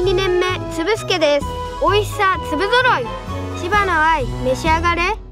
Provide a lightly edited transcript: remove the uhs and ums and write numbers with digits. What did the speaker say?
2年目つぶすけです。美味しさ粒ぞろい。千葉の愛召し上がれ。